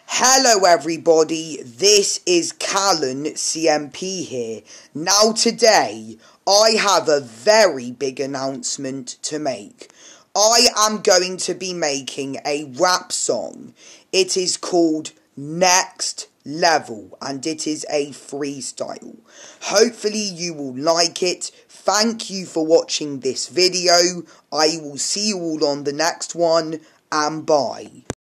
Hello everybody, this is Callan CMP here. Now today, I have a very big announcement to make. I am going to be making a rap song. It is called Next Level and it is a freestyle. Hopefully you will like it. Thank you for watching this video. I will see you all on the next one and bye.